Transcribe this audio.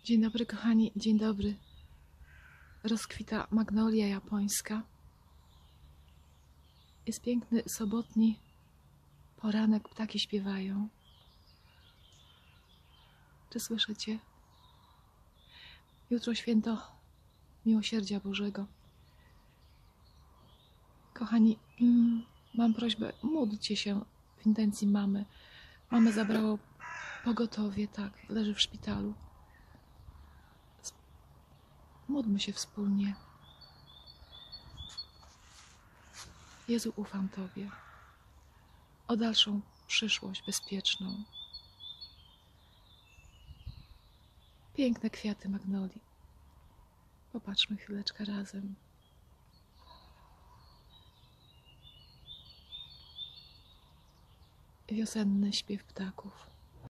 Dzień dobry, kochani, dzień dobry. Rozkwita magnolia japońska. Jest piękny sobotni poranek, ptaki śpiewają. Czy słyszycie? Jutro święto Miłosierdzia Bożego. Kochani, mam prośbę, módlcie się w intencji mamy. Mamę zabrało pogotowie, tak, leży w szpitalu. Módlmy się wspólnie. Jezu, ufam Tobie o dalszą przyszłość bezpieczną. Piękne kwiaty magnolii. Popatrzmy chwileczkę razem. Wiosenny śpiew ptaków.